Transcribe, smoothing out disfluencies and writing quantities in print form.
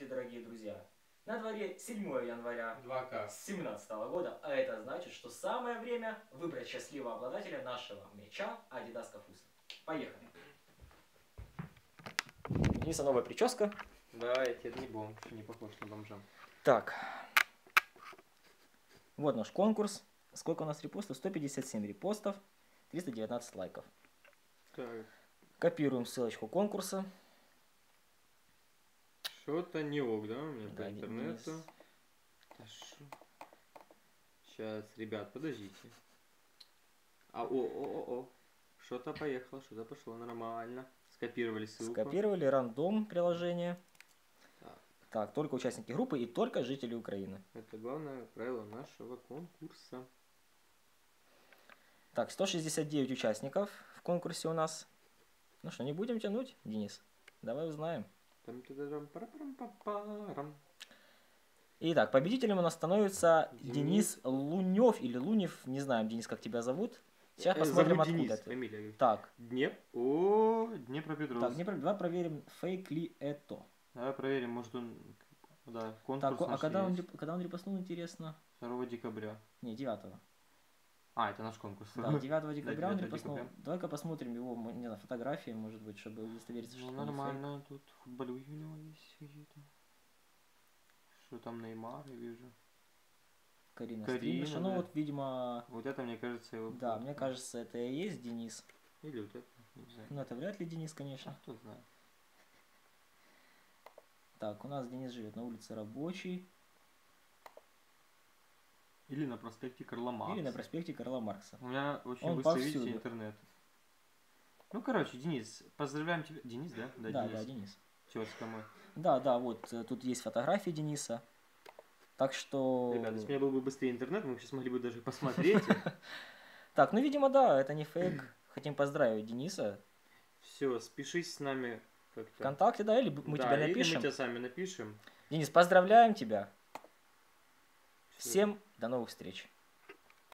Здравствуйте, дорогие друзья! На дворе 7 января 2К. 2017 года, а это значит, что самое время выбрать счастливого обладателя нашего мяча Adidas Кафуса. Поехали! Дениса новая прическа. Да, это не бомж, не похож на бомжа. Так. Вот наш конкурс. Сколько у нас репостов? 157 репостов, 319 лайков. Так. Копируем ссылочку конкурса. Что-то не ок, да, у меня Да, по интернету. Сейчас, ребят, подождите. Что-то поехало, что-то пошло нормально. Скопировали ссылку. Скопировали рандом приложение. Так. Так, только участники группы и только жители Украины. Это главное правило нашего конкурса. Так, 169 участников в конкурсе у нас. Ну что, не будем тянуть, Денис? Давай узнаем. Итак, победителем у нас становится Денис Лунев или Лунев, не знаем, Денис, как тебя зовут. Сейчас посмотрим, откуда Денис, это. фамилия. Так. Днепропетровск. Так, давай проверим, фейк ли это. Давай проверим, может он... Да, конкурс так, а когда есть. он репостнул, интересно? 2 декабря. Не, 9. А, это наш конкурс. Да, 9 декабря он репостнул. Декабря. Давай-ка посмотрим его, не знаю, фотографии, может быть, чтобы удостовериться, что нормально, тут футболюги у него есть какие-то. Что там, Неймар, я вижу. Карина Карина, да. Ну вот, видимо... Вот это, мне кажется, его... Да, мне кажется, это и есть Денис. Или вот это, не знаю. Ну, это вряд ли Денис, конечно. Кто знает. Так, у нас Денис живет на улице Рабочей. Или на проспекте Карла Маркса. Или на проспекте Карла Маркса. У меня очень Он быстро, видите, повсюду. интернет. Ну, короче, Денис, поздравляем тебя. Денис, да? Да, Денис. да, Денис. Тезка мой. Да, вот тут есть фотографии Дениса. Так что... Ребята, если у меня был бы быстрее интернет, мы сейчас могли бы даже посмотреть. Так, ну, видимо, да, это не фейк. Хотим поздравить Дениса. Все, спишись с нами как-то. ВКонтакте, да, или мы тебя напишем. Или мы тебя сами напишем. Денис, поздравляем тебя. Всем до новых встреч.